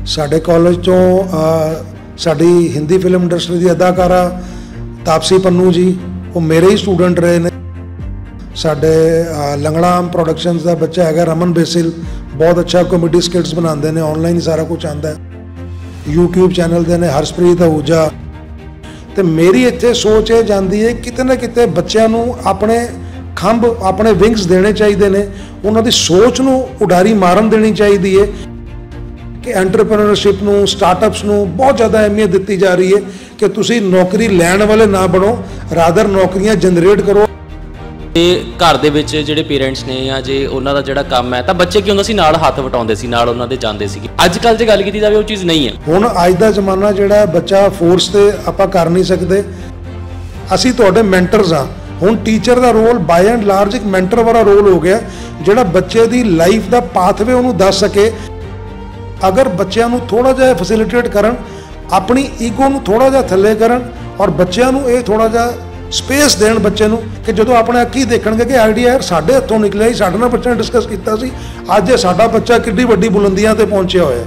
ਸਾਡੇ ਕਾਲਜ ਤੋਂ ਸਾਡੀ ਹਿੰਦੀ ਫਿਲਮ ਇੰਡਸਟਰੀ ਦੀ ਅਦਾਕਾਰਾ ਤਾਪਸੀ ਪੰਨੂ ਜੀ ਉਹ ਮੇਰੇ ਹੀ ਸਟੂਡੈਂਟ ਰਹੇ ਨੇ। ਸਾਡੇ ਲੰਗੜਾਮ ਪ੍ਰੋਡਕਸ਼ਨਸ ਦਾ ਬੱਚਾ ਹੈਗਾ ਰਮਨ ਬੇਸਿਲ, ਬਹੁਤ ਅੱਛਾ ਕਾਮੇਡੀ ਸਕਿੱਟਸ ਬਣਾਉਂਦੇ ਨੇ, ਆਨਲਾਈਨ ਹੀ ਸਾਰਾ ਕੁਝ ਆਉਂਦਾ ਹੈ। YouTube ਚੈਨਲ ਦੇ ਨੇ ਹਰਸ਼ਪ੍ਰੀਤ आहूजा। ਤੇ ਮੇਰੀ ਇੱਥੇ ਸੋਚ ਇਹ ਜਾਂਦੀ ਹੈ ਕਿਤੇ ਨਾ ਕਿਤੇ ਬੱਚਿਆਂ ਨੂੰ ਆਪਣੇ ਖੰਭ ਆਪਣੇ ਵਿੰਗਸ ਦੇਣੇ ਚਾਹੀਦੇ ਨੇ, ਉਹਨਾਂ ਦੀ ਸੋਚ ਨੂੰ ਉਡਾਰੀ ਮਾਰਨ ਦੇਣੀ ਚਾਹੀਦੀ ਹੈ ਕਿ ਐਂਟਰਪ੍ਰੀਨਰਸ਼ਿਪ ਨੂੰ ਸਟਾਰਟਅਪਸ ਨੂੰ ਬਹੁਤ ਜ਼ਿਆਦਾ ਅਹਿਮੀਅਤ ਦਿੱਤੀ ਜਾ ਰਹੀ ਹੈ ਕਿ ਤੁਸੀਂ ਨੌਕਰੀ ਲੈਣ ਵਾਲੇ ਨਾ ਬਣੋ, ਰਾਦਰ ਨੌਕਰੀਆਂ ਜਨਰੇਟ ਕਰੋ। ਤੇ ਘਰ ਦੇ ਵਿੱਚ ਜਿਹੜੇ ਪੇਰੈਂਟਸ ਨੇ ਜਾਂ ਜੇ ਉਹਨਾਂ ਦਾ ਜਿਹੜਾ ਕੰਮ ਹੈ ਤਾਂ ਬੱਚੇ ਕੀ ਹੁੰਦਾ ਸੀ ਨਾਲ ਹੱਥ ਵਟਾਉਂਦੇ ਸੀ, ਨਾਲ ਉਹਨਾਂ ਦੇ ਜਾਂਦੇ ਸੀ। ਅੱਜ ਕੱਲ੍ਹ ਜੇ ਗੱਲ ਕੀਤੀ ਜਾਵੇ ਉਹ ਚੀਜ਼ ਨਹੀਂ ਹੈ। ਹੁਣ ਅੱਜ ਦਾ ਜ਼ਮਾਨਾ ਜਿਹੜਾ ਬੱਚਾ ਫੋਰਸ ਤੇ ਆਪਾਂ ਕਰ ਨਹੀਂ ਸਕਦੇ। ਅਸੀਂ ਤੁਹਾਡੇ ਮੈਂਟਰਸ ਹਾਂ। ਹੁਣ ਟੀਚਰ ਦਾ ਰੋਲ ਬਾਈ ਐਂਡ ਲਾਰਜ ਇੱਕ ਮੈਂਟਰ ਵਾਲਾ ਰੋਲ ਹੋ ਗਿਆ, ਜਿਹੜਾ ਬੱਚੇ ਦੀ ਲਾਈਫ ਦਾ ਪਾਥਵੇ ਉਹਨੂੰ ਦੱਸ ਸਕੇ। ਅਗਰ ਬੱਚਿਆਂ ਨੂੰ ਥੋੜ੍ਹਾ ਜਿਹਾ ਫੈਸਿਲਿਟੇਟ ਕਰਨ, ਆਪਣੀ ਈਗੋ ਨੂੰ ਥੋੜ੍ਹਾ ਜਿਹਾ ਥੱਲੇ ਕਰਨ ਔਰ ਬੱਚਿਆਂ ਨੂੰ ਇਹ ਥੋੜ੍ਹਾ ਜਿਹਾ ਸਪੇਸ ਦੇਣ ਬੱਚੇ ਨੂੰ ਕਿ ਜਦੋਂ ਆਪਣੇ ਅੱਖੀਂ ਦੇਖਣਗੇ ਕਿ ਆਈਡੀਆ ਯਾਰ ਸਾਡੇ ਹੱਥੋਂ ਨਿਕਲਿਆ ਸੀ, ਸਾਡੇ ਨਾਲ ਬੱਚਿਆਂ ਨੇ ਡਿਸਕਸ ਕੀਤਾ ਸੀ, ਅੱਜ ਇਹ ਸਾਡਾ ਬੱਚਾ ਕਿੱਡੀ ਵੱਡੀ ਬੁਲੰਦੀਆਂ ਤੇ ਪਹੁੰਚਿਆ ਹੋਇਆ।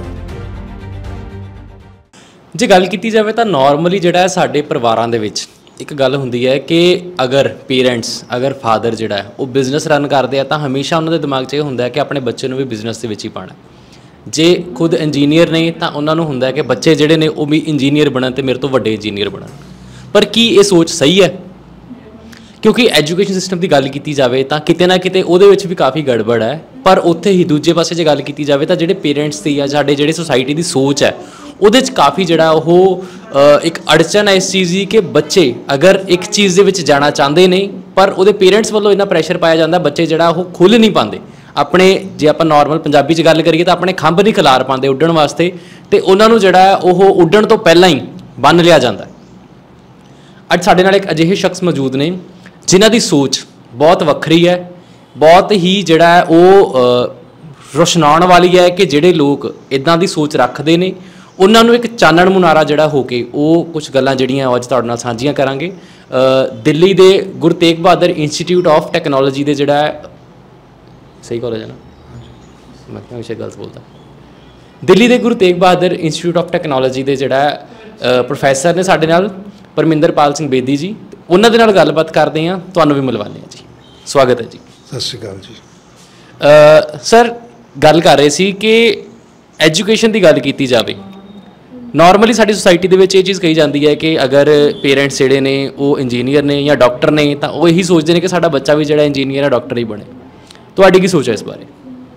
ਜੇ ਗੱਲ ਕੀਤੀ ਜਾਵੇ ਤਾਂ ਨਾਰਮਲੀ ਜਿਹੜਾ ਸਾਡੇ ਪਰਿਵਾਰਾਂ ਦੇ ਵਿੱਚ ਇੱਕ ਗੱਲ ਹੁੰਦੀ ਹੈ ਕਿ ਅਗਰ ਪੇਰੈਂਟਸ ਅਗਰ ਫਾਦਰ ਜਿਹੜਾ ਉਹ ਬਿਜ਼ਨਸ ਰਨ ਕਰਦੇ ਆ ਤਾਂ ਹਮੇਸ਼ਾ ਉਹਨਾਂ ਦੇ ਦਿਮਾਗ 'ਚ ਇਹ ਹੁੰਦਾ ਹੈ ਕਿ ਆਪਣੇ ਬੱਚੇ ਨੂੰ ਵੀ ਬਿਜ਼ਨਸ ਦੇ ਵਿੱਚ ਹੀ ਪਾਉਣਾ। ਜੇ ਖੁਦ ਇੰਜੀਨੀਅਰ ਨੇ ਤਾਂ ਉਹਨਾਂ ਨੂੰ ਹੁੰਦਾ ਹੈ ਕਿ ਬੱਚੇ ਜਿਹੜੇ ਨੇ ਉਹ ਵੀ ਇੰਜੀਨੀਅਰ ਬਣਨ ਤੇ ਮੇਰੇ ਤੋਂ ਵੱਡੇ ਇੰਜੀਨੀਅਰ ਬਣਨ। ਪਰ ਕੀ ਇਹ ਸੋਚ ਸਹੀ ਹੈ? ਕਿਉਂਕਿ ਐਜੂਕੇਸ਼ਨ ਸਿਸਟਮ ਦੀ ਗੱਲ ਕੀਤੀ ਜਾਵੇ ਤਾਂ ਕਿਤੇ ਨਾ ਕਿਤੇ ਉਹਦੇ ਵਿੱਚ ਵੀ ਕਾਫੀ ਗੜਬੜ ਹੈ। ਪਰ ਉੱਥੇ ਹੀ ਦੂਜੇ ਪਾਸੇ ਜੇ ਗੱਲ ਕੀਤੀ ਜਾਵੇ ਤਾਂ ਜਿਹੜੇ ਪੇਰੈਂਟਸ ਦੀ ਜਾਂ ਸਾਡੇ ਜਿਹੜੇ ਸੁਸਾਇਟੀ ਦੀ ਸੋਚ ਹੈ ਉਹਦੇ 'ਚ ਕਾਫੀ ਜਿਹੜਾ ਉਹ ਇੱਕ ਅੜਚਨ ਹੈ ਇਸ ਚੀਜ਼ ਦੀ ਕਿ ਬੱਚੇ ਅਗਰ ਇੱਕ ਚੀਜ਼ ਦੇ ਵਿੱਚ ਜਾਣਾ ਚਾਹੁੰਦੇ ਨੇ ਪਰ ਉਹਦੇ ਪੇਰੈਂਟਸ ਵੱਲੋਂ ਇੰਨਾ ਪ੍ਰੈਸ਼ਰ ਪਾਇਆ ਜਾਂਦਾ, ਬੱਚੇ ਜਿਹੜਾ ਉਹ ਖੁੱਲ੍ਹ ਨਹੀਂ ਪਾਉਂਦੇ ਆਪਣੇ। ਜੇ ਆਪਾਂ ਨਾਰਮਲ ਪੰਜਾਬੀ 'ਚ ਗੱਲ ਕਰੀਏ ਤਾਂ ਆਪਣੇ ਖੰਭ ਨਹੀਂ ਖਿਲਾਰ ਪਾਉਂਦੇ ਉੱਡਣ ਵਾਸਤੇ, ਤੇ ਉਹਨਾਂ ਨੂੰ ਜਿਹੜਾ ਉਹ ਉੱਡਣ ਤੋਂ ਪਹਿਲਾਂ ਹੀ ਬੰਨ੍ਹ ਲਿਆ ਜਾਂਦਾ। ਅੱਜ ਸਾਡੇ ਨਾਲ ਇੱਕ ਅਜਿਹੇ ਸ਼ਖਸ ਮੌਜੂਦ ਨੇ ਜਿਨ੍ਹਾਂ ਦੀ ਸੋਚ ਬਹੁਤ ਵੱਖਰੀ ਹੈ, ਬਹੁਤ ਹੀ ਜਿਹੜਾ ਹੈ ਉਹ ਰੋਸ਼ਨਾਉਣ ਵਾਲੀ ਹੈ ਕਿ ਜਿਹੜੇ ਲੋਕ ਇੱਦਾਂ ਦੀ ਸੋਚ ਰੱਖਦੇ ਨੇ ਉਹਨਾਂ ਨੂੰ ਇੱਕ ਚਾਨਣ ਮੁਨਾਰਾ ਜਿਹੜਾ ਹੋ ਕੇ ਉਹ ਕੁਝ ਗੱਲਾਂ ਜਿਹੜੀਆਂ ਅੱਜ ਤੁਹਾਡੇ ਨਾਲ ਸਾਂਝੀਆਂ ਕਰਾਂਗੇ। ਦਿੱਲੀ ਦੇ Guru Tegh Bahadur Institute of Technology ਦੇ ਜਿਹੜਾ ਸਹੀ ਕਾਲਜ ਹੈ ਨਾ, ਮੈਂ ਹਮੇਸ਼ਾ ਗਲਤ ਬੋਲਦਾ, ਦਿੱਲੀ ਦੇ Guru Tegh Bahadur Institute of Technology ਦੇ ਜਿਹੜਾ ਪ੍ਰੋਫੈਸਰ ਨੇ ਸਾਡੇ ਨਾਲ ਪਰਮਿੰਦਰਪਾਲ ਸਿੰਘ ਬੇਦੀ ਜੀ, ਉਹਨਾਂ ਦੇ ਨਾਲ ਗੱਲਬਾਤ ਕਰਦੇ ਹਾਂ, ਤੁਹਾਨੂੰ ਵੀ ਮਿਲਵਾਉਂਦੇ ਹਾਂ ਜੀ। ਸਵਾਗਤ ਹੈ ਜੀ। ਸਤਿ ਸ਼੍ਰੀ ਅਕਾਲ ਜੀ। ਸਰ ਗੱਲ ਕਰ ਰਹੇ ਸੀ ਕਿ ਐਜੂਕੇਸ਼ਨ ਦੀ ਗੱਲ ਕੀਤੀ ਜਾਵੇ, ਨਾਰਮਲੀ ਸਾਡੀ ਸੁਸਾਇਟੀ ਦੇ ਵਿੱਚ ਇਹ ਚੀਜ਼ ਕਹੀ ਜਾਂਦੀ ਹੈ ਕਿ ਅਗਰ ਪੇਰੈਂਟਸ ਜਿਹੜੇ ਨੇ ਉਹ ਇੰਜੀਨੀਅਰ ਨੇ ਜਾਂ ਡਾਕਟਰ ਨੇ ਤਾਂ ਉਹ ਇਹੀ ਸੋਚਦੇ ਨੇ ਕਿ ਸਾਡਾ ਬੱਚਾ ਵੀ ਜਿਹੜਾ ਇੰਜੀਨੀਅਰ ਹੈ ਡਾਕਟਰ ਹੀ ਬਣੇ। ਤੁਹਾਡੀ ਕੀ ਸੋਚ ਹੈ ਇਸ ਬਾਰੇ?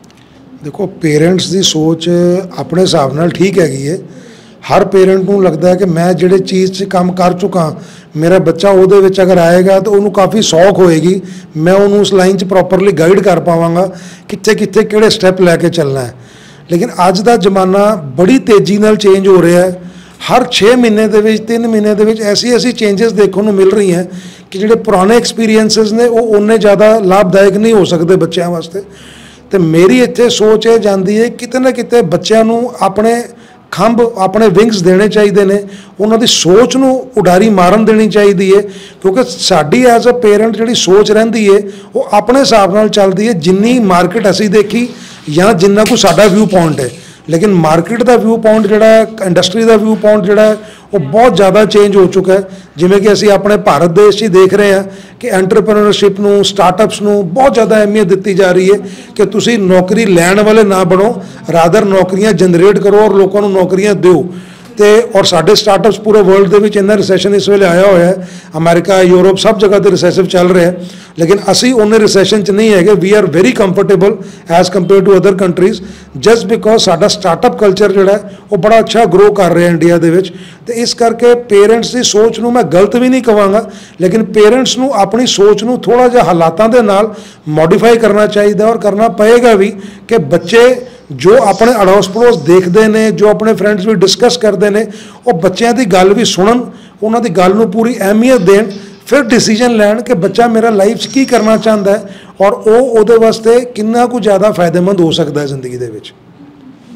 ਦੇਖੋ, ਪੇਰੈਂਟਸ ਦੀ ਸੋਚ ਆਪਣੇ ਹਿਸਾਬ ਨਾਲ ਠੀਕ ਹੈਗੀ ਹੈ। ਹਰ ਪੇਰੈਂਟ ਨੂੰ ਲੱਗਦਾ ਹੈ ਕਿ ਮੈਂ ਜਿਹੜੇ ਚੀਜ਼ 'ਚ ਕੰਮ ਕਰ ਚੁੱਕਾ, ਮੇਰਾ ਬੱਚਾ ਉਹਦੇ ਵਿੱਚ ਅਗਰ ਆਏਗਾ ਤਾਂ ਉਹਨੂੰ ਕਾਫੀ ਸੌਖ ਹੋਏਗੀ, ਮੈਂ ਉਹਨੂੰ ਉਸ ਲਾਈਨ 'ਚ ਪ੍ਰੋਪਰਲੀ ਗਾਈਡ ਕਰ ਪਾਵਾਂਗਾ ਕਿੱਥੇ ਕਿੱਥੇ ਕਿਹੜੇ ਸਟੈਪ ਲੈ ਕੇ ਚੱਲਣਾ ਹੈ। ਲੇਕਿਨ ਅੱਜ ਦਾ ਜ਼ਮਾਨਾ ਬੜੀ ਤੇਜ਼ੀ ਨਾਲ ਚੇਂਜ ਹੋ ਰਿਹਾ ਹੈ। ਹਰ 6 ਮਹੀਨੇ ਦੇ ਵਿੱਚ 3 ਮਹੀਨੇ ਦੇ ਵਿੱਚ ਐਸੀ ਚੇਂਜਸ ਦੇਖਣ ਨੂੰ ਮਿਲ ਰਹੀਆਂ ਕਿ ਜਿਹੜੇ ਪੁਰਾਣੇ ਐਕਸਪੀਰੀਐਂਸਿਸ ਨੇ ਉਹ ਉਨੇ ਜ਼ਿਆਦਾ ਲਾਭਦਾਇਕ ਨਹੀਂ ਹੋ ਸਕਦੇ ਬੱਚਿਆਂ ਵਾਸਤੇ। ਅਤੇ ਮੇਰੀ ਇੱਥੇ ਸੋਚ ਇਹ ਜਾਂਦੀ ਹੈ ਕਿਤੇ ਨਾ ਕਿਤੇ ਬੱਚਿਆਂ ਨੂੰ ਆਪਣੇ ਖੰਭ ਆਪਣੇ ਵਿੰਗਸ ਦੇਣੇ ਚਾਹੀਦੇ ਨੇ, ਉਹਨਾਂ ਦੀ ਸੋਚ ਨੂੰ ਉਡਾਰੀ ਮਾਰਨ ਦੇਣੀ ਚਾਹੀਦੀ ਹੈ। ਕਿਉਂਕਿ ਸਾਡੀ ਐਜ਼ ਅ ਪੇਰੈਂਟ ਜਿਹੜੀ ਸੋਚ ਰਹਿੰਦੀ ਹੈ ਉਹ ਆਪਣੇ ਹਿਸਾਬ ਨਾਲ ਚੱਲਦੀ ਹੈ, ਜਿੰਨੀ ਮਾਰਕੀਟ ਅਸੀਂ ਦੇਖੀ ਜਾਂ ਜਿੰਨਾ ਕੁ ਸਾਡਾ ਵਿਊ ਪੁਆਇੰਟ ਹੈ। ਲੇਕਿਨ ਮਾਰਕੀਟ ਦਾ ਵਿਊ ਪੁਆਇੰਟ ਜਿਹੜਾ, ਇੰਡਸਟਰੀ ਦਾ ਵਿਊ ਪੁਆਇੰਟ ਜਿਹੜਾ ਉਹ ਬਹੁਤ ਜ਼ਿਆਦਾ ਚੇਂਜ ਹੋ ਚੁੱਕਾ ਹੈ। ਜਿਵੇਂ ਕਿ ਅਸੀਂ ਆਪਣੇ ਭਾਰਤ ਦੇਸ਼ 'ਚ ਹੀ ਦੇਖ ਰਹੇ ਹਾਂ ਕਿ ਐਂਟਰਪ੍ਰੀਨਰਸ਼ਿਪ ਨੂੰ ਸਟਾਰਟਅਪਸ ਨੂੰ ਬਹੁਤ ਜ਼ਿਆਦਾ ਅਹਿਮੀਅਤ ਦਿੱਤੀ ਜਾ ਰਹੀ ਹੈ ਕਿ ਤੁਸੀਂ ਨੌਕਰੀ ਲੈਣ ਵਾਲੇ ਨਾ ਬਣੋ, ਰਾਦਰ ਨੌਕਰੀਆਂ ਜਨਰੇਟ ਕਰੋ ਔਰ ਲੋਕਾਂ ਨੂੰ ਨੌਕਰੀਆਂ ਦਿਓ। ਅਤੇ ਔਰ ਸਾਡੇ ਸਟਾਰਟਅਪਸ ਪੂਰੇ ਵਰਲਡ ਦੇ ਵਿੱਚ ਇੰਨਾ ਰਿਸੈਸ਼ਨ ਇਸ ਵੇਲੇ ਆਇਆ ਹੋਇਆ ਹੈ, ਅਮਰੀਕਾ ਯੂਰਪ ਸਭ ਜਗ੍ਹਾ 'ਤੇ ਰਿਸੈਸਿਵ ਚੱਲ ਰਿਹਾ, ਲੇਕਿਨ ਅਸੀਂ ਉਹਨੇ ਰਿਸੈਸ਼ਨ 'ਚ ਨਹੀਂ ਹੈਗੇ। We are very comfortable as compare to other countries, just because ਸਾਡਾ ਸਟਾਰਟਅਪ ਕਲਚਰ ਜਿਹੜਾ ਉਹ ਬੜਾ ਅੱਛਾ ਗਰੋ ਕਰ ਰਿਹਾ ਇੰਡੀਆ ਦੇ ਵਿੱਚ। ਅਤੇ ਇਸ ਕਰਕੇ ਪੇਰੈਂਟਸ ਦੀ ਸੋਚ ਨੂੰ ਮੈਂ ਗਲਤ ਵੀ ਨਹੀਂ ਕਹਾਂਗਾ, ਲੇਕਿਨ ਪੇਰੈਂਟਸ ਨੂੰ ਆਪਣੀ ਸੋਚ ਨੂੰ ਥੋੜ੍ਹਾ ਜਿਹਾ ਹਾਲਾਤਾਂ ਦੇ ਨਾਲ ਮੋਡੀਫਾਈ ਕਰਨਾ ਚਾਹੀਦਾ ਔਰ ਕਰਨਾ ਪਏਗਾ ਵੀ ਕਿ ਬੱਚੇ ਜੋ ਆਪਣੇ ਅੜੋਸ ਪੜੋਸ ਦੇਖਦੇ ਨੇ, ਜੋ ਆਪਣੇ ਫਰੈਂਡਸ ਵੀ ਡਿਸਕਸ ਕਰਦੇ ਨੇ, ਉਹ ਬੱਚਿਆਂ ਦੀ ਗੱਲ ਵੀ ਸੁਣਨ, ਉਹਨਾਂ ਦੀ ਗੱਲ ਨੂੰ ਪੂਰੀ ਅਹਿਮੀਅਤ ਦੇਣ, ਫਿਰ ਡਿਸੀਜਨ ਲੈਣ ਕਿ ਬੱਚਾ ਮੇਰਾ ਲਾਈਫ 'ਚ ਕੀ ਕਰਨਾ ਚਾਹੁੰਦਾ ਹੈ ਔਰ ਉਹ ਉਹਦੇ ਵਾਸਤੇ ਕਿੰਨਾ ਕੁ ਜ਼ਿਆਦਾ ਫਾਇਦੇਮੰਦ ਹੋ ਸਕਦਾ ਹੈ ਜ਼ਿੰਦਗੀ ਦੇ ਵਿੱਚ।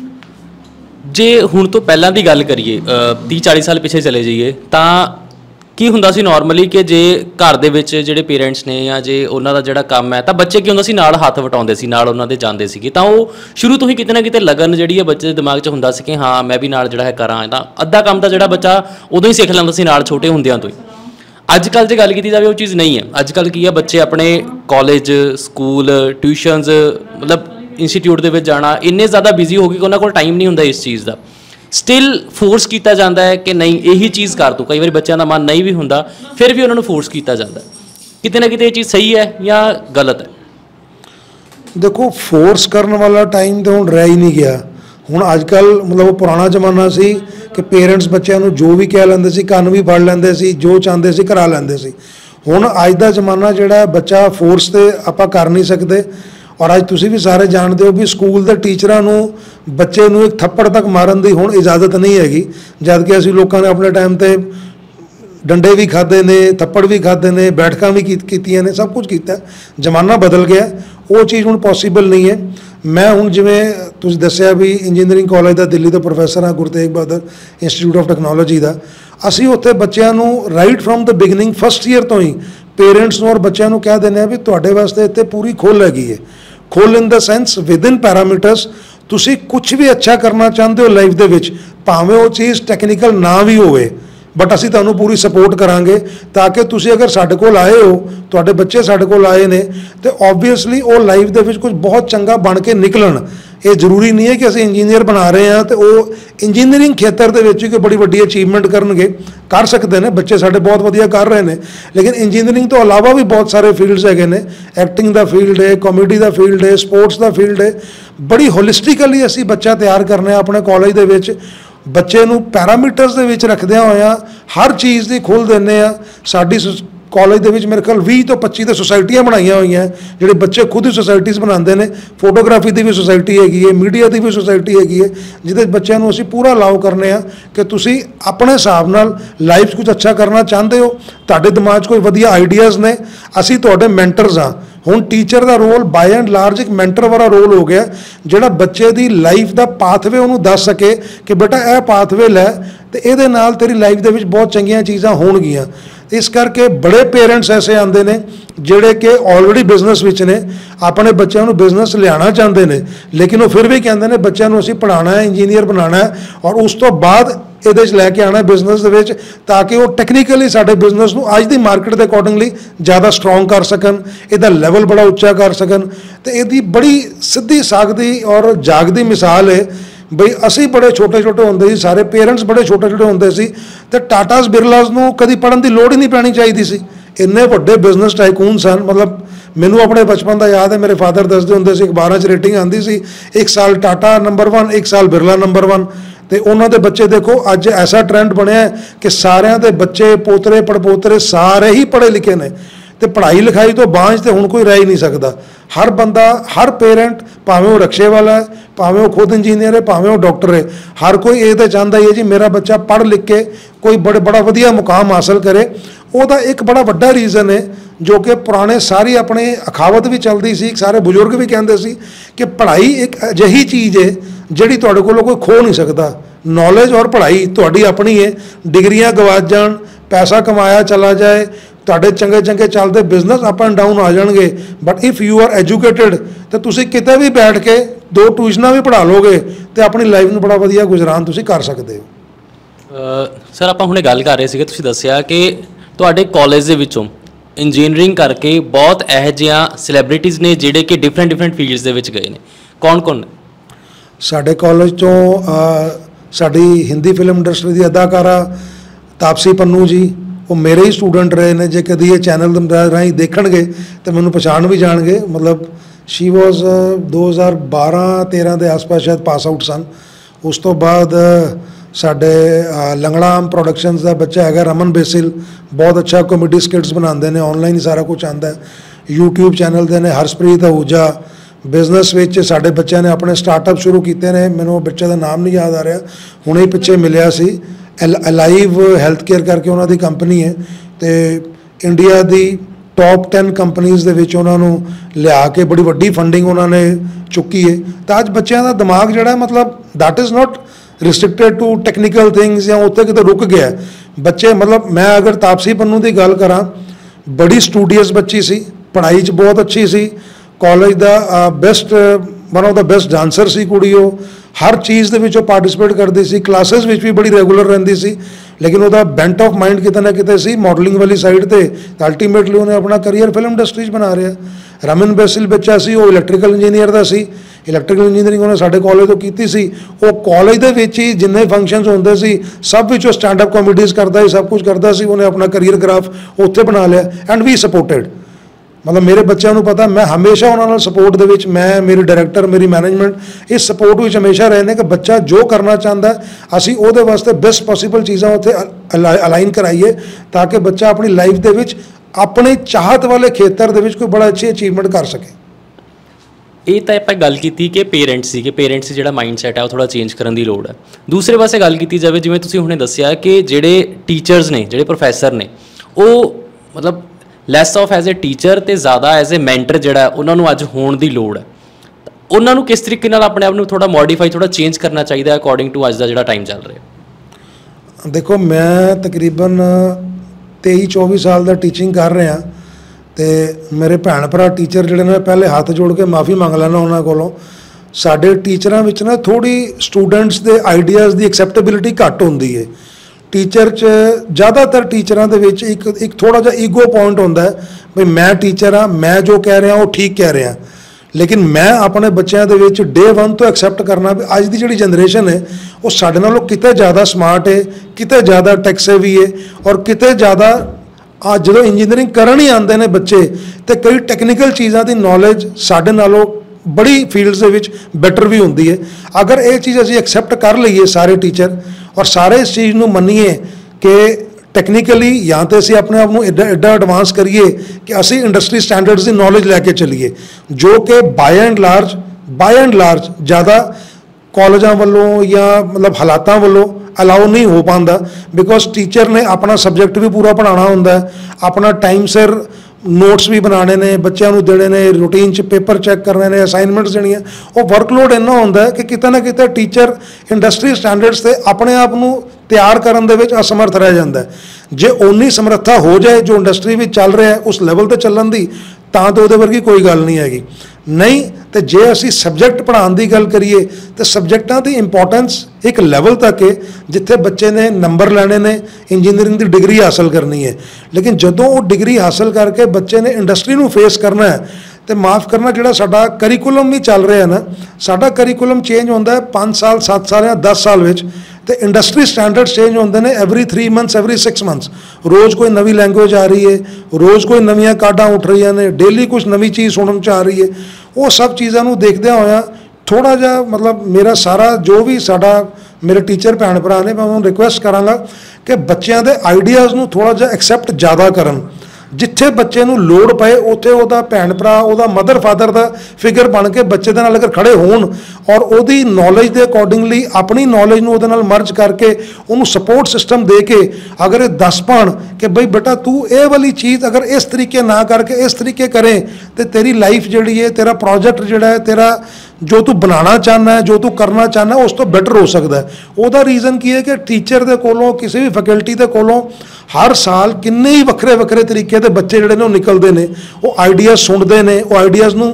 ਜੇ ਹੁਣ ਤੋਂ ਪਹਿਲਾਂ ਦੀ ਗੱਲ ਕਰੀਏ 30-40 ਸਾਲ ਪਿੱਛੇ ਚਲੇ ਜਾਈਏ ਤਾਂ ਕੀ ਹੁੰਦਾ ਸੀ ਨਾਰਮਲੀ ਕਿ ਜੇ ਘਰ ਦੇ ਵਿੱਚ ਜਿਹੜੇ ਪੇਰੈਂਟਸ ਨੇ ਜਾਂ ਜੇ ਉਹਨਾਂ ਦਾ ਜਿਹੜਾ ਕੰਮ ਹੈ ਤਾਂ ਬੱਚੇ ਕੀ ਹੁੰਦਾ ਸੀ ਨਾਲ ਹੱਥ ਵਟਾਉਂਦੇ ਸੀ, ਨਾਲ ਉਹਨਾਂ ਦੇ ਜਾਂਦੇ ਸੀਗੇ, ਤਾਂ ਉਹ ਸ਼ੁਰੂ ਤੋਂ ਹੀ ਕਿਤੇ ਨਾ ਕਿਤੇ ਲਗਨ ਜਿਹੜੀ ਹੈ ਬੱਚੇ ਦੇ ਦਿਮਾਗ 'ਚ ਹੁੰਦਾ ਸੀ ਕਿ ਹਾਂ ਮੈਂ ਵੀ ਨਾਲ ਜਿਹੜਾ ਹੈ ਕਰਾਂ। ਤਾਂ ਅੱਧਾ ਕੰਮ ਤਾਂ ਜਿਹੜਾ ਬੱਚਾ ਉਦੋਂ ਹੀ ਸਿੱਖ ਲੈਂਦਾ ਸੀ ਨਾਲ ਛੋਟੇ ਹੁੰਦਿਆਂ ਤੋਂ ਹੀ। ਅੱਜ ਕੱਲ੍ਹ ਜੇ ਗੱਲ ਕੀਤੀ ਜਾਵੇ ਉਹ ਚੀਜ਼ ਨਹੀਂ ਹੈ। ਅੱਜ ਕੱਲ੍ਹ ਕੀ ਹੈ, ਬੱਚੇ ਆਪਣੇ ਕਾਲਜ, ਸਕੂਲ, ਟਿਊਸ਼ਨਸ, ਮਤਲਬ ਇੰਸਟੀਟਿਊਟ ਦੇ ਵਿੱਚ ਜਾਣਾ ਇੰਨੇ ਜ਼ਿਆਦਾ ਬਿਜ਼ੀ ਹੋ ਗਏ ਕਿ ਉਹਨਾਂ ਕੋਲ ਟਾਈਮ ਨਹੀਂ ਹੁੰਦਾ ਇਸ ਚੀਜ਼ ਦਾ। ਸਟਿਲ ਫੋਰਸ ਕੀਤਾ ਜਾਂਦਾ ਹੈ ਕਿ ਨਹੀਂ ਇਹੀ ਚੀਜ਼ ਕਰ ਤੂੰ। ਕਈ ਵਾਰੀ ਬੱਚਿਆਂ ਦਾ ਮਨ ਨਹੀਂ ਵੀ ਹੁੰਦਾ, ਫਿਰ ਵੀ ਉਹਨਾਂ ਨੂੰ ਫੋਰਸ ਕੀਤਾ ਜਾਂਦਾ। ਕਿਤੇ ਨਾ ਕਿਤੇ ਇਹ ਚੀਜ਼ ਸਹੀ ਹੈ ਜਾਂ ਗਲਤ ਹੈ? ਦੇਖੋ, ਫੋਰਸ ਕਰਨ ਵਾਲਾ ਟਾਈਮ ਤਾਂ ਹੁਣ ਰਹਿ ਹੀ ਨਹੀਂ ਗਿਆ। ਹੁਣ ਅੱਜ ਕੱਲ੍ਹ ਮਤਲਬ ਉਹ ਪੁਰਾਣਾ ਜ਼ਮਾਨਾ ਸੀ ਕਿ ਪੇਰੈਂਟਸ ਬੱਚਿਆਂ ਨੂੰ ਜੋ ਵੀ ਕਹਿ ਲੈਂਦੇ ਸੀ, ਕੰਨ ਵੀ ਫੜ ਲੈਂਦੇ ਸੀ, ਜੋ ਚਾਹੁੰਦੇ ਸੀ ਕਰਾ ਲੈਂਦੇ ਸੀ। ਹੁਣ ਅੱਜ ਦਾ ਜ਼ਮਾਨਾ ਜਿਹੜਾ ਬੱਚਾ ਫੋਰਸ ਤੇ ਆਪਾਂ ਕਰ ਨਹੀਂ ਸਕਦੇ। ਔਰ ਅੱਜ ਤੁਸੀਂ ਵੀ ਸਾਰੇ ਜਾਣਦੇ ਹੋ ਵੀ ਸਕੂਲ ਦੇ ਟੀਚਰਾਂ ਨੂੰ ਬੱਚੇ ਨੂੰ ਇੱਕ ਥੱਪੜ ਤੱਕ ਮਾਰਨ ਦੀ ਹੁਣ ਇਜਾਜ਼ਤ ਨਹੀਂ ਹੈਗੀ, ਜਦ ਕਿ ਅਸੀਂ ਲੋਕਾਂ ਨੇ ਆਪਣੇ ਟਾਈਮ 'ਤੇ ਡੰਡੇ ਵੀ ਖਾਧੇ ਨੇ, ਥੱਪੜ ਵੀ ਖਾਧੇ ਨੇ, ਬੈਠਕਾਂ ਵੀ ਕੀਤੀਆਂ ਨੇ, ਸਭ ਕੁਝ ਕੀਤਾ। ਜ਼ਮਾਨਾ ਬਦਲ ਗਿਆ, ਉਹ ਚੀਜ਼ ਹੁਣ ਪੋਸੀਬਲ ਨਹੀਂ ਹੈ। ਮੈਂ ਹੁਣ ਜਿਵੇਂ ਤੁਸੀਂ ਦੱਸਿਆ ਵੀ ਇੰਜੀਨੀਅਰਿੰਗ ਕਾਲਜ ਦਾ ਦਿੱਲੀ ਦਾ ਪ੍ਰੋਫੈਸਰ ਹਾਂ, Guru Tegh Bahadur Institute of Technology ਦਾ। ਅਸੀਂ ਉੱਥੇ ਬੱਚਿਆਂ ਨੂੰ right from the beginning first year ਤੋਂ ਹੀ ਪੇਰੈਂਟਸ ਨੂੰ ਔਰ ਬੱਚਿਆਂ ਨੂੰ ਕਹਿ ਦਿੰਦੇ ਆ ਵੀ ਤੁਹਾਡੇ ਵਾਸਤੇ ਇੱਥੇ ਪੂਰੀ ਖੁੱਲ੍ਹ ਹੈਗੀ ਹੈ। ਖੁੱਲ੍ਹ in the sense within parameters. ਤੁਸੀਂ ਕੁਝ ਵੀ ਅੱਛਾ ਕਰਨਾ ਚਾਹੁੰਦੇ ਹੋ ਲਾਈਫ ਦੇ ਵਿੱਚ, ਭਾਵੇਂ ਉਹ ਚੀਜ਼ ਟੈਕਨੀਕਲ ਨਾ ਵੀ ਹੋਵੇ, ਬਟ ਅਸੀਂ ਤੁਹਾਨੂੰ ਪੂਰੀ ਸਪੋਰਟ ਕਰਾਂਗੇ ਤਾਂ ਕਿ ਤੁਸੀਂ ਅਗਰ ਸਾਡੇ ਕੋਲ ਆਏ ਹੋ, ਤੁਹਾਡੇ ਬੱਚੇ ਸਾਡੇ ਕੋਲ ਆਏ ਨੇ, ਤੇ ਓਬਵੀਅਸਲੀ ਉਹ ਲਾਈਫ ਦੇ ਵਿੱਚ ਕੁਝ ਬਹੁਤ ਚੰਗਾ ਬਣ ਕੇ ਨਿਕਲਣ। ਇਹ ਜ਼ਰੂਰੀ ਨਹੀਂ ਹੈ ਕਿ ਅਸੀਂ ਇੰਜੀਨੀਅਰ ਬਣਾ ਰਹੇ ਹਾਂ ਤੇ ਉਹ ਇੰਜੀਨੀਅਰਿੰਗ ਖੇਤਰ ਦੇ ਵਿੱਚ ਕੋਈ ਬੜੀ ਵੱਡੀ ਅਚੀਵਮੈਂਟ ਕਰਨਗੇ। ਕਰ ਸਕਦੇ ਨੇ ਬੱਚੇ ਸਾਡੇ, ਬਹੁਤ ਵਧੀਆ ਕਰ ਰਹੇ ਨੇ, ਲੇਕਿਨ ਇੰਜੀਨੀਅਰਿੰਗ ਤੋਂ ਇਲਾਵਾ ਵੀ ਬਹੁਤ ਸਾਰੇ ਫੀਲਡਸ ਹੈਗੇ ਨੇ। ਐਕਟਿੰਗ ਦਾ ਫੀਲਡ ਹੈ, ਕਾਮੇਡੀ ਦਾ ਫੀਲਡ ਹੈ, ਸਪੋਰਟਸ ਦਾ ਫੀਲਡ ਹੈ। ਬੜੀ ਹੋਲਿਸਟਿਕਲੀ ਅਸੀਂ ਬੱਚਾ ਤਿਆਰ ਕਰਨਾ ਹੈ ਆਪਣੇ ਕਾਲਜ ਦੇ ਵਿੱਚ। ਬੱਚੇ ਨੂੰ ਪੈਰਾਮੀਟਰਸ ਦੇ ਵਿੱਚ ਰੱਖਦਿਆਂ ਹੋਇਆਂ ਹਰ ਚੀਜ਼ ਦੀ ਖੁੱਲ੍ਹ ਦਿੰਦੇ ਆ। ਸਾਡੀ ਕਾਲਜ ਦੇ ਵਿੱਚ ਮੇਰੇ ਖਿਆਲ 20 ਤੋਂ 25 ਤੇ ਸੁਸਾਇਟੀਆਂ ਬਣਾਈਆਂ ਹੋਈਆਂ, ਜਿਹੜੇ ਬੱਚੇ ਖੁਦ ਹੀ ਸੁਸਾਇਟੀਜ਼ ਬਣਾਉਂਦੇ ਨੇ। ਫੋਟੋਗ੍ਰਾਫੀ ਦੀ ਵੀ ਸੁਸਾਇਟੀ ਹੈਗੀ ਹੈ, ਮੀਡੀਆ ਦੀ ਵੀ ਸੁਸਾਇਟੀ ਹੈਗੀ ਹੈ, ਜਿਹਦੇ ਬੱਚਿਆਂ ਨੂੰ ਅਸੀਂ ਪੂਰਾ ਅਲਾਓ ਕਰਨੇ ਆ ਕਿ ਤੁਸੀਂ ਆਪਣੇ ਹਿਸਾਬ ਨਾਲ ਲਾਈਫ 'ਚ ਕੁਝ ਅੱਛਾ ਕਰਨਾ ਚਾਹੁੰਦੇ ਹੋ, ਤੁਹਾਡੇ ਦਿਮਾਗ 'ਚ ਕੋਈ ਵਧੀਆ ਆਈਡੀਆਜ਼ ਨੇ, ਅਸੀਂ ਤੁਹਾਡੇ ਮੈਂਟਰਸ ਹਾਂ। ਹੁਣ ਟੀਚਰ ਦਾ ਰੋਲ ਬਾਈ ਐਂਡ ਲਾਰਜ ਇੱਕ ਮੈਂਟਰ ਵਾਲਾ ਰੋਲ ਹੋ ਗਿਆ, ਜਿਹੜਾ ਬੱਚੇ ਦੀ ਲਾਈਫ ਦਾ ਪਾਥਵੇ ਉਹਨੂੰ ਦੱਸ ਸਕੇ ਕਿ ਬੇਟਾ ਇਹ ਪਾਥਵੇ ਲੈ ਤੇ ਇਹਦੇ ਨਾਲ ਤੇਰੀ ਲਾਈਫ ਦੇ ਵਿੱਚ ਬਹੁਤ ਚੰਗੀਆਂ ਚੀਜ਼ਾਂ ਹੋਣਗੀਆਂ। ਇਸ ਕਰਕੇ ਬੜੇ ਪੇਰੈਂਟਸ ਐਸੇ ਆਉਂਦੇ ਨੇ ਜਿਹੜੇ ਕਿ ਆਲਰੇਡੀ ਬਿਜ਼ਨਸ ਵਿੱਚ ਨੇ, ਆਪਣੇ ਬੱਚਿਆਂ ਨੂੰ ਬਿਜ਼ਨਸ ਲਿਆਉਣਾ ਚਾਹੁੰਦੇ ਨੇ, ਲੇਕਿਨ ਉਹ ਫਿਰ ਵੀ ਕਹਿੰਦੇ ਨੇ ਬੱਚਿਆਂ ਨੂੰ ਅਸੀਂ ਪੜ੍ਹਾਉਣਾ ਹੈ, ਇੰਜੀਨੀਅਰ ਬਣਾਉਣਾ ਹੈ, ਔਰ ਉਸ ਤੋਂ ਬਾਅਦ ਇਹਦੇ 'ਚ ਲੈ ਕੇ ਆਉਣਾ ਬਿਜ਼ਨਸ ਦੇ ਵਿੱਚ, ਤਾਂ ਕਿ ਉਹ ਟੈਕਨੀਕਲੀ ਸਾਡੇ ਬਿਜ਼ਨਸ ਨੂੰ ਅੱਜ ਦੀ ਮਾਰਕੀਟ ਦੇ ਅਕੋਰਡਿੰਗਲੀ ਜ਼ਿਆਦਾ ਸਟਰੋਂਗ ਕਰ ਸਕਣ, ਇਹਦਾ ਲੈਵਲ ਬੜਾ ਉੱਚਾ ਕਰ ਸਕਣ। ਤੇ ਇਹਦੀ ਬੜੀ ਸਿੱਧੀ ਸਾਗਦੀ ਔਰ ਜਾਗਦੀ ਮਿਸਾਲ ਹੈ ਬਈ ਅਸੀਂ ਬੜੇ ਛੋਟੇ ਛੋਟੇ ਹੁੰਦੇ ਸੀ, ਸਾਰੇ ਪੇਰੈਂਟਸ ਬੜੇ ਛੋਟੇ ਛੋਟੇ ਹੁੰਦੇ ਸੀ, ਤੇ ਟਾਟਾਸ ਬਿਰਲਾਸ ਨੂੰ ਕਦੀ ਪੜ੍ਹਨ ਦੀ ਲੋੜ ਹੀ ਨਹੀਂ ਪੈਣੀ ਚਾਹੀਦੀ ਸੀ। ਇੰਨੇ ਵੱਡੇ ਬਿਜ਼ਨਸ ਟਾਈਕੂਨ ਸਨ। ਮਤਲਬ ਮੈਨੂੰ ਆਪਣੇ ਬਚਪਨ ਦਾ ਯਾਦ ਹੈ, ਮੇਰੇ ਫਾਦਰ ਦੱਸਦੇ ਹੁੰਦੇ ਸੀ ਅਖਬਾਰਾਂ 'ਚ ਰੇਟਿੰਗ ਆਉਂਦੀ ਸੀ, ਇੱਕ ਸਾਲ ਟਾਟਾ ਨੰਬਰ 1, ਇੱਕ ਸਾਲ ਬਿਰਲਾ ਨੰਬਰ 1। ਤੇ ਉਹਨਾਂ ਦੇ ਬੱਚੇ ਦੇਖੋ ਅੱਜ ਐਸਾ ਟ੍ਰੈਂਡ ਬਣਿਆ ਕਿ ਸਾਰਿਆਂ ਦੇ ਬੱਚੇ, ਪੋਤਰੇ ਪੜਪੋਤਰੇ ਸਾਰੇ ਹੀ ਪੜ੍ਹੇ ਲਿਖੇ ਨੇ, ਤੇ ਪੜ੍ਹਾਈ ਲਿਖਾਈ ਤੋਂ ਬਾਂਝ ਤੇ ਹੁਣ ਕੋਈ ਰਹਿ ਹੀ ਨਹੀਂ ਸਕਦਾ। ਹਰ ਬੰਦਾ, ਹਰ ਪੇਰੈਂਟ, ਭਾਵੇਂ ਉਹ ਰਕਸ਼ੇ ਵਾਲਾ ਹੈ, ਭਾਵੇਂ ਉਹ ਖੁਦ ਇੰਜੀਨੀਅਰ ਹੈ, ਭਾਵੇਂ ਉਹ ਡਾਕਟਰ ਹੈ, ਹਰ ਕੋਈ ਇਹ ਤਾਂ ਚਾਹੁੰਦਾ ਹੀ ਹੈ ਜੀ ਮੇਰਾ ਬੱਚਾ ਪੜ੍ਹ ਲਿਖ ਕੇ ਕੋਈ ਬੜਾ ਵਧੀਆ ਮੁਕਾਮ ਹਾਸਲ ਕਰੇ। ਉਹਦਾ ਇੱਕ ਬੜਾ ਵੱਡਾ ਰੀਜ਼ਨ ਹੈ ਜੋ ਕਿ ਪੁਰਾਣੇ ਸਾਰੀ ਆਪਣੀ ਅਖਾਵਤ ਵੀ ਚੱਲਦੀ ਸੀ, ਸਾਰੇ ਬਜ਼ੁਰਗ ਵੀ ਕਹਿੰਦੇ ਸੀ ਕਿ ਪੜ੍ਹਾਈ ਇੱਕ ਅਜਿਹੀ ਚੀਜ਼ ਹੈ ਜਿਹੜੀ ਤੁਹਾਡੇ ਕੋਲੋਂ ਕੋਈ ਖੋ ਨਹੀਂ ਸਕਦਾ। ਨੌਲੇਜ ਔਰ ਪੜ੍ਹਾਈ ਤੁਹਾਡੀ ਆਪਣੀ ਹੈ। ਡਿਗਰੀਆਂ ਗਵਾਚ ਜਾਣ, ਪੈਸਾ ਕਮਾਇਆ ਚਲਾ ਜਾਏ, ਤੁਹਾਡੇ ਚੰਗੇ ਚੰਗੇ ਚੱਲਦੇ ਬਿਜ਼ਨਸ ਅਪ ਐਂਡ ਡਾਊਨ ਆ ਜਾਣਗੇ, but if you are educated ਤਾਂ ਤੁਸੀਂ ਕਿਤੇ ਵੀ ਬੈਠ ਕੇ 2 ਟਿਊਸ਼ਨਾਂ ਵੀ ਪੜ੍ਹਾ ਲਓਗੇ ਤੇ ਆਪਣੀ ਲਾਈਫ ਨੂੰ ਬੜਾ ਵਧੀਆ ਗੁਜ਼ਰਾਨ ਤੁਸੀਂ ਕਰ ਸਕਦੇ ਹੋ। ਸਰ, ਆਪਾਂ ਹੁਣੇ ਗੱਲ ਕਰ ਰਹੇ ਸੀਗੇ, ਤੁਸੀਂ ਦੱਸਿਆ ਕਿ ਤੁਹਾਡੇ ਕਾਲਜ ਦੇ ਵਿੱਚੋਂ ਇੰਜੀਨੀਅਰਿੰਗ ਕਰਕੇ ਬਹੁਤ ਇਹੋ ਜਿਹੀਆਂ ਸੈਲੀਬ੍ਰਿਟੀਜ਼ ਨੇ ਜਿਹੜੇ ਕਿ ਡਿਫਰੈਂਟ ਫੀਲਡਸ ਦੇ ਵਿੱਚ ਗਏ ਨੇ। ਕੌਣ ਨੇ? ਸਾਡੇ ਕਾਲਜ ਤੋਂ ਸਾਡੀ ਹਿੰਦੀ ਫਿਲਮ ਇੰਡਸਟਰੀ ਦੀ ਅਦਾਕਾਰਾ ਤਾਪਸੀ ਪੰਨੂ ਜੀ, ਉਹ ਮੇਰੇ ਹੀ ਸਟੂਡੈਂਟ ਰਹੇ ਨੇ। ਜੇ ਕਦੀ ਇਹ ਚੈਨਲ ਦੇ ਰਾਹੀਂ ਦੇਖਣਗੇ ਤਾਂ ਮੈਨੂੰ ਪਛਾਣ ਵੀ ਜਾਣਗੇ। ਮਤਲਬ ਸ਼ੀ ਵਾਜ਼ 2012-13 ਦੇ ਆਸ-ਪਾਸ ਸ਼ਾਇਦ ਪਾਸ ਆਊਟ ਸਨ। ਉਸ ਤੋਂ ਬਾਅਦ ਸਾਡੇ ਲੰਗੜਾਮ ਪ੍ਰੋਡਕਸ਼ਨਸ ਦਾ ਬੱਚਾ ਹੈਗਾ ਰਮਨ ਬੇਸਿਲ, ਬਹੁਤ ਅੱਛਾ ਕਾਮੇਡੀ ਸਕਿਟਸ ਬਣਾਉਂਦੇ ਨੇ, ਆਨਲਾਈਨ ਹੀ ਸਾਰਾ ਕੁਝ ਆਉਂਦਾ। YouTube ਚੈਨਲ ਦੇ ਨੇ ਹਰਸ਼ਪ੍ਰੀਤ ਅਹੂਜਾ। ਬਿਜ਼ਨਸ ਵਿੱਚ ਸਾਡੇ ਬੱਚਿਆਂ ਨੇ ਆਪਣੇ ਸਟਾਰਟਅਪ ਸ਼ੁਰੂ ਕੀਤੇ ਨੇ, ਮੈਨੂੰ ਉਹ ਬੱਚੇ ਦਾ ਨਾਮ ਨਹੀਂ ਯਾਦ ਆ ਰਿਹਾ, ਹੁਣੇ ਪਿੱਛੇ ਮਿਲਿਆ ਸੀ। ਅਲਾਈਵ ਹੈਲਥ ਕੇਅਰ ਕਰਕੇ ਉਹਨਾਂ ਦੀ ਕੰਪਨੀ ਹੈ, ਤੇ ਇੰਡੀਆ ਦੀ ਟੌਪ 10 ਕੰਪਨੀਜ਼ ਦੇ ਵਿੱਚ ਉਹਨਾਂ ਨੂੰ ਲਿਆ ਕੇ ਬੜੀ ਵੱਡੀ ਫੰਡਿੰਗ ਉਹਨਾਂ ਨੇ ਚੁੱਕੀ ਹੈ। ਤਾਂ ਅੱਜ ਬੱਚਿਆਂ ਦਾ ਦਿਮਾਗ ਜਿਹੜਾ ਮਤਲਬ that is not restricted to technical things ਜਾਂ ਉੱਥੇ ਕਿਤੇ ਰੁਕ ਗਿਆ। बच्चे मतलब मैं अगर तापसी पन्नू की गल करा, बड़ी स्टूडियस बच्ची सी, पढ़ाई च बहुत अच्छी सी, कॉलेज का best one of the best dancer सी कुड़ी, हर चीज़ के पार्टिसिपेट करती सी, क्लासेस भी बड़ी रेगूलर रहिंदी सी, लेकिन वह बेंट ऑफ माइंड किते ना किते सी मॉडलिंग वाली साइड ते अल्टीमेटली उन्हें अपना करियर फिल्म इंडस्ट्री बना रहा। रमन बेसिल बच्चा सी, वो इलैक्ट्रिकल इंजीनियर का सी, इलैक्ट्रिकल इंजीनियरिंग उन्हें साडे कॉलेज तो की सी, वो कॉलेज के ही जिन्ने फंक्शनस होंदे सी सब विचों स्टैंड अप कॉमेडीज़ करता ही, सब कुछ करता सी, उन्हें अपना करियर ग्राफ उत्थे बना लिया एंड वी सपोर्टेड। मतलब मेरे बच्चों को पता, मैं हमेशा उन्होंने सपोर्ट दे विच, मैं मेरी डायरैक्टर मेरी मैनेजमेंट इस सपोर्ट में हमेशा रहने कि बच्चा जो करना चाहता है असी वो वास्ते बेस्ट पॉसीबल चीज़ां उत्थे अलाइन कराइए ताकि बच्चा अपनी लाइफ के विच अपने चाहत वाले खेतर दे विच कोई बड़ा अच्छी अचीवमेंट कर सके। ਇਹ ਤਾਂ ਆਪਾਂ ਗੱਲ ਕੀਤੀ ਕਿ ਪੇਰੈਂਟਸ ਸੀ, ਕਿ ਪੇਰੈਂਟਸ ਜਿਹੜਾ ਮਾਈਂਡਸੈਟ ਹੈ ਉਹ ਥੋੜਾ ਚੇਂਜ ਕਰਨ ਦੀ ਲੋੜ ਹੈ। ਦੂਸਰੇ ਪਾਸੇ ਗੱਲ ਕੀਤੀ ਜਾਵੇ, ਜਿਵੇਂ ਤੁਸੀਂ ਹੁਣੇ ਦੱਸਿਆ ਕਿ ਜਿਹੜੇ ਟੀਚਰਸ ਨੇ, ਜਿਹੜੇ ਪ੍ਰੋਫੈਸਰ ਨੇ, ਉਹ ਮਤਲਬ less of as a teacher ਤੇ ਜ਼ਿਆਦਾ ਐਜ਼ ਅ ਮੈਂਟਰ ਜਿਹੜਾ ਉਹਨਾਂ ਨੂੰ ਅੱਜ ਹੋਣ ਦੀ ਲੋੜ ਹੈ। ਉਹਨਾਂ ਨੂੰ ਕਿਸ ਤਰੀਕੇ ਨਾਲ ਆਪਣੇ ਆਪ ਨੂੰ ਥੋੜਾ ਮੋਡੀਫਾਈ, ਥੋੜਾ ਚੇਂਜ ਕਰਨਾ ਚਾਹੀਦਾ ਅਕੋਰਡਿੰਗ ਟੂ ਅੱਜ ਦਾ ਜਿਹੜਾ ਟਾਈਮ ਚੱਲ ਰਿਹਾ? ਦੇਖੋ, ਮੈਂ ਤਕਰੀਬਨ 23-24 ਸਾਲ ਦਾ ਟੀਚਿੰਗ ਕਰ ਰਿਹਾ, तो मेरे भैन भरा टीचर जोड़े ने पहले हाथ जोड़ के माफ़ी मंग लेना उन्होंने कोलों। साडे टीचरां विच ना थोड़ी स्टूडेंट्स के आइडियाज़ की एक्सैप्टेबिलिटी घट होंदी है। टीचर च ज़्यादातर टीचरां दे विच एक थोड़ा जिहा ईगो पॉइंट होंदा है, भाई मैं टीचर हाँ, मैं जो कह रहा वो ठीक कह रहा, लेकिन मैं अपने बच्चों के विच डे वन तो एक्सैप्ट करना भी अज की जिहड़ी जनरेशन है वो साडे नालों किते ज़्यादा स्मार्ट है, किते ज़्यादा टैक सेवी है, और किते ज़्यादा जो इंजीनियरिंग करन ही आते हैं बच्चे, तो कई टैक्नीकल चीज़ों की नॉलेज साढ़े नालों बड़ी फील्ड्स दे विच बैटर भी होंदी है। अगर ये चीज़ असीं एक्सैप्ट कर लईए सारे टीचर और सारे इस चीज़ नूं मन्नीए कि टैक्नीकली या तो असीं अपने आप नूं एडा एडवांस करिए कि असीं इंडस्ट्री स्टैंडर्ड्स की नॉलेज लैके चलीए, जो कि बाय एंड लार्ज ज़्यादा कॉलेजां वालों या मतलब हालातां वालों अलाउ नहीं हो पाता, बिकॉज टीचर ने अपना सब्जैक्ट भी पूरा पढ़ाना होंदा है, अपना टाइम सिर नोट्स भी बनाने ने, बच्चों को देने ने, रूटीन च पेपर चैक करने ने, असाइनमेंट्स देनियां, वो वर्कलोड इन्ना होंदा है कि किते ना किते टीचर इंडस्ट्री स्टैंडर्ड्स से अपने आप को तैयार करने दे विच असमर्थ रह जाता है। जे उन्नी समर्था हो जाए जो इंडस्ट्री में चल रहा है उस लैवल पर चलन की, तो उहदे वर्गी कोई गल नहीं हैगी। नहीं तो जे असी सब्जैक्ट पढ़ाने की गल करिए तो सब्जैक्टां की इंपॉर्टेंस एक लैवल तक है जिथे बच्चे ने नंबर लैने ने, इंजीनियरिंग की डिग्री हासिल करनी है, लेकिन जदों वो डिग्री हासिल करके बच्चे ने इंडस्ट्री नूं फेस करना है तो माफ़ करना जिहड़ा साडा करिकुलम भी चल रहा है ना, साडा करिकुलम चेंज होंदा है 5 साल 7 साल या 10 साल विच, तो इंडस्ट्री स्टैंडर्ड्स चेंज होंदे ने एवरी 3 मंथ्स एवरी 6 मंथ्स। रोज़ कोई नवी लैंग्वेज आ रही है, रोज़ कोई नवीं काडां उठ रही ने, डेली कुछ नवी चीज़ सुनने च आ रही है। वो सब चीज़ों को देखदे होया थोड़ा जिहा मतलब मेरा सारा जो भी साडा मेरे टीचर भैन भरा ने, मैं उन्होंने रिक्वेस्ट करांगा कि बच्चों के आइडियाज़ को थोड़ा जिहा एक्सैप्ट ज़्यादा करन। जिथे बच्चे नूं लोड़ पे उत्थे उहदा भैन भरा उहदा मदर फादर का फिगर बन के बच्चे दे नाल अगर खड़े होण और उहदी नॉलेज के अकॉर्डिंगली अपनी नॉलेज नूं उहदे नाल मर्ज करके उहनूं सपोर्ट सिस्टम दे के अगर ये दस पाण कि बई बेटा तू ये वाली चीज़ अगर इस तरीके ना करके इस तरीके करें तो तेरी लाइफ जिहड़ी है, तेरा प्रोजेक्ट जिहड़ा है, तेरा जो तू बनाना चाहना है, जो तू करना चाहना है, उस तो बेटर हो सकता है। ਉਹਦਾ रीज़न की है कि टीचर के कोलों किसी भी फैकल्टी के कोलों हर साल किन्ने ही ਵੱਖਰੇ ਵੱਖਰੇ तरीके के बच्चे ਜਿਹੜੇ ਨੇ ਉਹ ਨਿਕਲਦੇ ਨੇ, ਉਹ ਆਈਡੀਆਜ਼ ਸੁਣਦੇ ਨੇ, ਉਹ ਆਈਡੀਆਜ਼ ਨੂੰ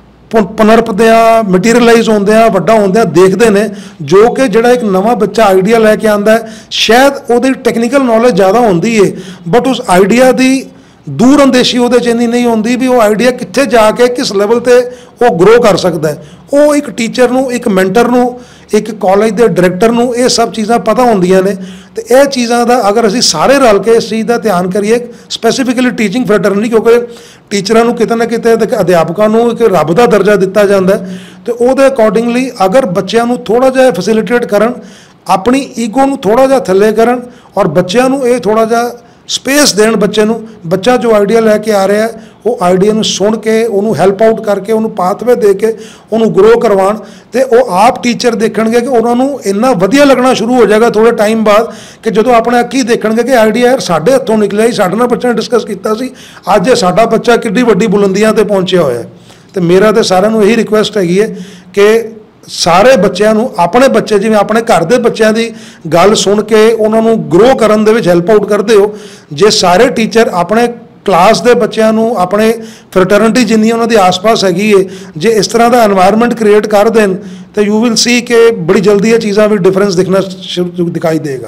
ਪਨਰਪਦਿਆਂ ਮਟੀਰੀਅਲਾਈਜ਼ ਹੁੰਦਿਆਂ ਵੱਡਾ ਹੁੰਦਿਆਂ ਦੇਖਦੇ ਨੇ, ਜੋ ਕਿ ਜਿਹੜਾ ਇੱਕ ਨਵਾਂ ਬੱਚਾ ਆਈਡੀਆ ਲੈ ਕੇ ਆਉਂਦਾ ਹੈ ਸ਼ਾਇਦ ਉਹਦੀ ਟੈਕਨੀਕਲ ਨੌਲੇਜ ਜ਼ਿਆਦਾ ਹੁੰਦੀ ਹੈ ਬਟ ਉਸ ਆਈਡੀਆ ਦੀ दूर अंदेशी वो इंनी नहीं होंगी भी वो आइडिया कितने जाके किस लैवल पर वो ग्रो कर सकता है। वो एक टीचर नूं, एक मैंटर नूं, एक कॉलेज के डायरैक्टर नूं ये सब चीज़ां पता होंदियां ने। तो यह चीज़ों का अगर असीं सारे रल के इस चीज़ का ध्यान करिए, स्पैसीफिकली टीचिंग फैटर्निटी, क्योंकि टीचरां नूं किते ना किते अध्यापकों नूं एक रब का दर्जा दिता जाता है, तो वो अकॉर्डिंगली अगर बच्चों नूं थोड़ा जिहा फैसिलिटेट करन, अपनी ईगो नूं थोड़ा जिहा थल्ले करन और बच्चों नूं ये थोड़ा जिहा स्पेस देन, बच्चे नूं, बच्चा जो आइडिया लैके आ रहा है वो आइडिया नूं सुन के उन्होंने हैल्प आउट करके उन्होंने पाथवे दे के उन्होंने ग्रो करवाण, तो वो आप टीचर देखणगे कि उन्होंने इन्ना वधिया लगना शुरू हो जाएगा थोड़े टाइम बाद कि जो अपने अखी देखणगे कि आइडिया यार साढ़े हथों निकलिया ही, साढ़े नाल बच्चे ने डिस्कस किया सी, अज ये साडा बच्चा किड्डी वड्डी बुलंदियां ते पहुंचिया होया है। तो मेरा तो सारिआं नूं यही रिक्वेस्ट हैगी है कि ਸਾਰੇ ਬੱਚਿਆਂ ਨੂੰ ਆਪਣੇ ਬੱਚੇ ਜਿਵੇਂ ਆਪਣੇ ਘਰ ਦੇ ਬੱਚਿਆਂ ਦੀ ਗੱਲ ਸੁਣ ਕੇ ਉਹਨਾਂ ਨੂੰ ਗਰੋ ਕਰਨ ਦੇ ਵਿੱਚ ਹੈਲਪ ਆਊਟ ਕਰਦੇ ਹੋ, ਜੇ ਸਾਰੇ ਟੀਚਰ ਆਪਣੇ ਕਲਾਸ ਦੇ ਬੱਚਿਆਂ ਨੂੰ ਆਪਣੇ ਫਰਟਰਨਿਟੀ ਜਿੰਨੀ ਉਹਨਾਂ ਦੇ ਆਸ-ਪਾਸ ਹੈਗੀ ਹੈ ਜੇ ਇਸ ਤਰ੍ਹਾਂ ਦਾ এনवायरमेंट ਕ੍ਰੀਏਟ ਕਰ ਦੇਣ ਤਾਂ ਯੂ ਵਿਲ ਸੀ ਕਿ ਬੜੀ ਜਲਦੀ ਇਹ ਚੀਜ਼ਾਂ ਵਿੱਚ ਡਿਫਰੈਂਸ ਦਿਖਾਈ ਦੇਗਾ।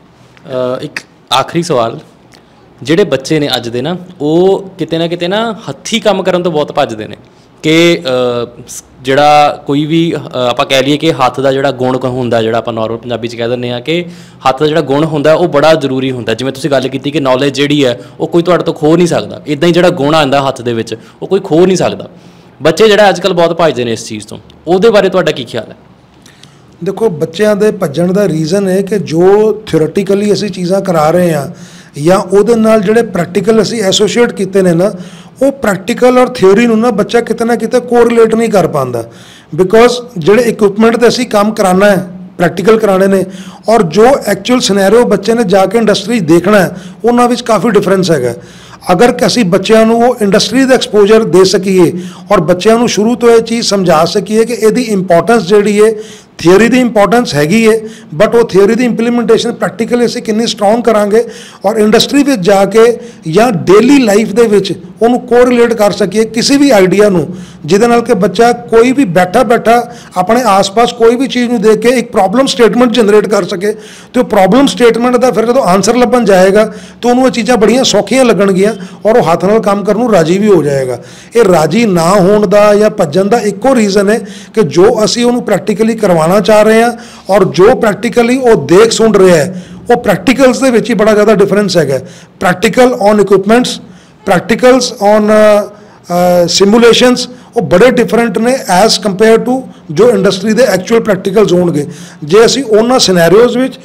ਇੱਕ ਆਖਰੀ ਸਵਾਲ, ਜਿਹੜੇ ਬੱਚੇ ਨੇ ਅੱਜ ਦੇ ਨਾ ਉਹ ਕਿਤੇ ਨਾ ਹੱਥੀਂ ਕੰਮ ਕਰਨ ਤੋਂ ਬਹੁਤ ਭੱਜਦੇ ਨੇ ਕਿ ਜਿਹੜਾ ਕੋਈ ਵੀ ਆਪਾਂ ਕਹਿ ਲਈਏ ਕਿ ਹੱਥ ਦਾ ਜਿਹੜਾ ਗੁਣ ਹੁੰਦਾ, ਜਿਹੜਾ ਆਪਾਂ ਨੋਰਮਲ ਪੰਜਾਬੀ 'ਚ ਕਹਿ ਦਿੰਦੇ ਹਾਂ ਕਿ ਹੱਥ ਦਾ ਜਿਹੜਾ ਗੁਣ ਹੁੰਦਾ ਉਹ ਬੜਾ ਜ਼ਰੂਰੀ ਹੁੰਦਾ। ਜਿਵੇਂ ਤੁਸੀਂ ਗੱਲ ਕੀਤੀ ਕਿ ਨੌਲੇਜ ਜਿਹੜੀ ਹੈ ਉਹ ਕੋਈ ਤੁਹਾਡੇ ਤੋਂ ਖੋਹ ਨਹੀਂ ਸਕਦਾ, ਇੱਦਾਂ ਹੀ ਜਿਹੜਾ ਗੁਣ ਆਉਂਦਾ ਹੱਥ ਦੇ ਵਿੱਚ ਉਹ ਕੋਈ ਖੋਹ ਨਹੀਂ ਸਕਦਾ। ਬੱਚੇ ਜਿਹੜਾ ਅੱਜ ਕੱਲ੍ਹ ਬਹੁਤ ਭੱਜਦੇ ਨੇ ਇਸ ਚੀਜ਼ ਤੋਂ, ਉਹਦੇ ਬਾਰੇ ਤੁਹਾਡਾ ਕੀ ਖਿਆਲ ਹੈ? ਦੇਖੋ, ਬੱਚਿਆਂ ਦੇ ਭੱਜਣ ਦਾ ਰੀਜ਼ਨ ਹੈ ਕਿ ਜੋ ਥਿਓਰੈਟੀਕਲੀ ਅਸੀਂ ਚੀਜ਼ਾਂ ਕਰਾ ਰਹੇ ਹਾਂ ਜਾਂ ਉਹਦੇ ਨਾਲ ਜਿਹੜੇ ਪ੍ਰੈਕਟੀਕਲ ਅਸੀਂ ਐਸੋਸੀਏਟ ਕੀਤੇ ਨੇ ਨਾ, ਉਹ ਪ੍ਰੈਕਟੀਕਲ ਔਰ ਥਿਓਰੀ ਨੂੰ ਨਾ ਬੱਚਾ ਕਿਤੇ ਨਾ ਕਿਤੇ ਕੋਰਿਲੇਟ ਨਹੀਂ ਕਰ ਪਾਉਂਦਾ। ਬਿਕੋਜ਼ ਜਿਹੜੇ ਇਕਵਿਪਮੈਂਟ 'ਤੇ ਅਸੀਂ ਕੰਮ ਕਰਾਉਣਾ ਹੈ, ਪ੍ਰੈਕਟੀਕਲ ਕਰਾਉਣੇ ਨੇ, ਔਰ ਜੋ ਐਕਚੁਅਲ ਸਿਨੈਰੀਓ ਬੱਚੇ ਨੇ ਜਾ ਕੇ ਇੰਡਸਟਰੀ ਦੇਖਣਾ ਹੈ, ਉਹਨਾਂ ਵਿੱਚ ਕਾਫੀ ਡਿਫਰੈਂਸ ਹੈਗਾ। ਅਗਰ ਅਸੀਂ ਬੱਚਿਆਂ ਨੂੰ ਉਹ ਇੰਡਸਟਰੀ ਦਾ ਐਕਸਪੋਜ਼ਰ ਦੇ ਸਕੀਏ ਔਰ ਬੱਚਿਆਂ ਨੂੰ ਸ਼ੁਰੂ ਤੋਂ ਇਹ ਚੀਜ਼ ਸਮਝਾ ਸਕੀਏ ਕਿ ਇਹਦੀ ਇੰਪੋਰਟੈਂਸ ਜਿਹੜੀ ਹੈ, ਥਿਓਰੀ ਦੀ ਇੰਪੋਰਟੈਂਸ ਹੈਗੀ ਹੈ, ਬਟ ਉਹ ਥਿਓਰੀ ਦੀ ਇੰਪਲੀਮੈਂਟੇਸ਼ਨ ਪ੍ਰੈਕਟੀਕਲੀ ਅਸੀਂ ਕਿੰਨੀ ਸਟਰੋਂਗ ਕਰਾਂਗੇ ਔਰ ਇੰਡਸਟਰੀ ਵਿੱਚ ਜਾ ਕੇ ਜਾਂ ਡੇਲੀ ਲਾਈਫ ਦੇ ਵਿੱਚ ਉਹਨੂੰ ਕੋਰਿਲੇਟ ਕਰ ਸਕੀਏ ਕਿਸੇ ਵੀ ਆਈਡੀਆ ਨੂੰ, ਜਿਹਦੇ ਨਾਲ ਕਿ ਬੱਚਾ ਕੋਈ ਵੀ ਬੈਠਾ ਆਪਣੇ ਆਸ-ਪਾਸ ਕੋਈ ਵੀ ਚੀਜ਼ ਨੂੰ ਦੇਖ ਕੇ ਇੱਕ ਪ੍ਰੋਬਲਮ ਸਟੇਟਮੈਂਟ ਜਨਰੇਟ ਕਰ ਸਕੇ ਤੇ ਉਹ ਪ੍ਰੋਬਲਮ ਸਟੇਟਮੈਂਟ ਦਾ ਫਿਰ ਜਦੋਂ ਆਨਸਰ ਲੱਭਣ ਜਾਏਗਾ ਤਾਂ ਉਹਨੂੰ ਇਹ ਚੀਜ਼ਾਂ ਬੜੀਆਂ ਸੌਖੀਆਂ ਲੱਗਣਗੀਆਂ ਔਰ ਉਹ ਹੱਥ ਨਾਲ ਕੰਮ ਕਰਨ ਨੂੰ ਰਾਜੀ ਵੀ ਹੋ ਜਾਏਗਾ। ਇਹ ਰਾਜੀ ਨਾ ਹੋਣ ਦਾ ਜਾਂ ਭੱਜਣ ਦਾ ਇੱਕੋ ਰੀਜ਼ਨ ਹੈ ਕਿ ਜੋ ਅਸੀਂ ਉਹਨੂੰ ਪ੍ਰੈਕਟੀਕਲੀ ਕਰਵਾਉਣਾ ਚਾਹ ਰਹੇ ਹਾਂ ਔਰ ਜੋ ਪ੍ਰੈਕਟੀਕਲੀ ਉਹ ਦੇਖ ਸੁਣ ਰਿਹਾ ਹੈ, ਉਹ ਪ੍ਰੈਕਟੀਕਲਸ ਦੇ ਵਿੱਚ ਹੀ ਬੜਾ ਜ਼ਿਆਦਾ ਡਿਫਰੈਂਸ ਹੈਗਾ। Practical on equipments, practicals on simulations, ਉਹ ਬੜੇ ਡਿਫਰੈਂਟ ਨੇ ਐਜ਼ ਕੰਪੇਅਰ ਟੂ ਜੋ ਇੰਡਸਟਰੀ ਦੇ ਐਕਚੁਅਲ ਪ੍ਰੈਕਟੀਕਲਸ ਹੋਣਗੇ। ਜੇ ਅਸੀਂ ਉਹਨਾਂ ਸਿਨੈਰੀਓਜ਼ ਵਿੱਚ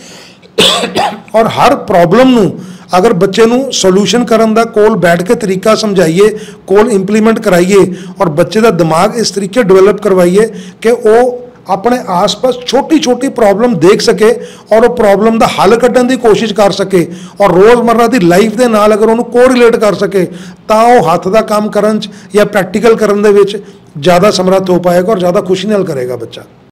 ਔਰ ਹਰ ਪ੍ਰੋਬਲਮ ਨੂੰ ਅਗਰ ਬੱਚੇ ਨੂੰ ਸੋਲੂਸ਼ਨ ਕਰਨ ਦਾ ਕੋਲ ਬੈਠ ਕੇ ਤਰੀਕਾ ਸਮਝਾਈਏ, ਕੋਲ ਇੰਪਲੀਮੈਂਟ ਕਰਾਈਏ ਔਰ ਬੱਚੇ ਦਾ ਦਿਮਾਗ ਇਸ ਤਰੀਕੇ ਡਿਵੈਲਪ ਕਰਵਾਈਏ ਕਿ ਉਹ ਆਪਣੇ ਆਸ-ਪਾਸ ਛੋਟੀ ਪ੍ਰੋਬਲਮ ਦੇਖ ਸਕੇ ਔਰ ਉਹ ਪ੍ਰੋਬਲਮ ਦਾ ਹੱਲ ਕੱਢਣ ਦੀ ਕੋਸ਼ਿਸ਼ ਕਰ ਸਕੇ ਔਰ ਰੋਜ਼ਮर्रा ਦੀ ਲਾਈਫ ਦੇ ਨਾਲ ਅਗਰ ਉਹਨੂੰ ਕੋਰਿਲੇਟ ਕਰ ਸਕੇ ਤਾਂ ਉਹ ਹੱਥ ਦਾ ਕੰਮ ਕਰਨ 'ਚ ਜਾਂ ਪ੍ਰੈਕਟੀਕਲ ਕਰਨ ਦੇ ਵਿੱਚ ਜ਼ਿਆਦਾ ਸਮਰੱਥ ਹੋ ਪਾਏਗਾ ਔਰ ਜ਼ਿਆਦਾ ਖੁਸ਼ੀ ਨਾਲ ਕਰੇਗਾ ਬੱਚਾ।